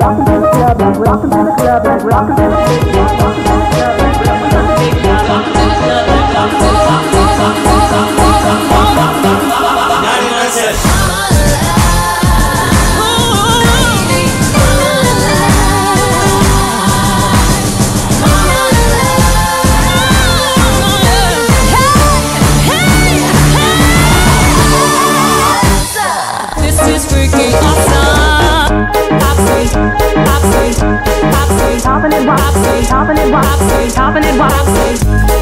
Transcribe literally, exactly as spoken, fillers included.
rockin' to the club, like rockin' to the club, like rockin' to the club, like rockin' to the club, like rockin' to the big shot, rockin' to the club, like rockin' to the club, ninety-nine cents. Topping it, topping it, topping it, topping it, topping it, topping it.